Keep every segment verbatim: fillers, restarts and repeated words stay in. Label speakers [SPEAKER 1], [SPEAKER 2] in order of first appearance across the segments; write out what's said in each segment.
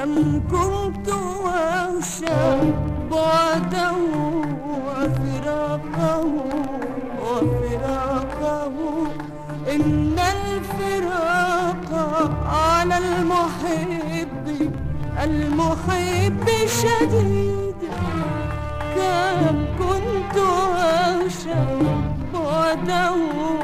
[SPEAKER 1] كم كنت أخشى بعده وفراقه وفراقه إن الفراق على المحب المحب شديد. كم كنت أخشى بعده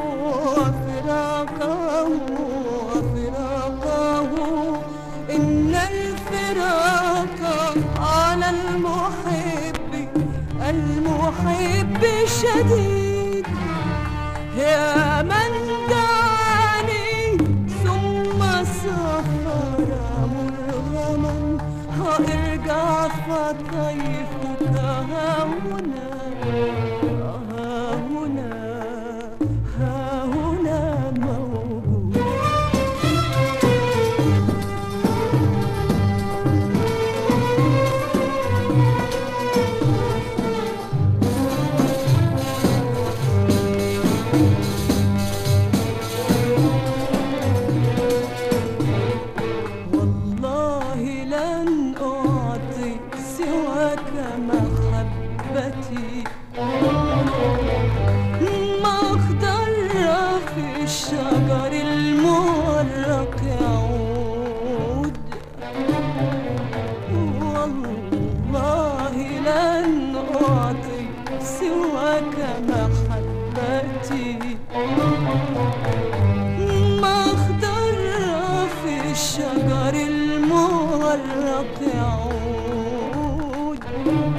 [SPEAKER 1] وفراقه وفراقه إن الفراق على المحب المحب شديد. يا من دعاني ثم سافر مرغما ارجع فكيفك ها هنا ها هنا ها هنا موجود. والله لن أعطي سواك محبتي، ما أخضر في الشجر المورق يعود. والله لن أعطي سواك محبتي، ما أخضر في الشجر المورق يعود.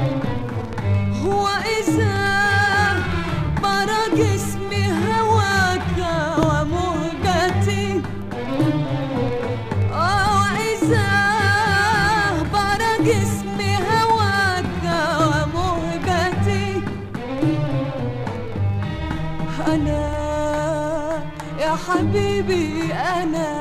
[SPEAKER 1] وإذا برى جسمي هواك ومهجتي، وإذا برى جسمي هواك ومهجتي، أنا يا حبيبي أنا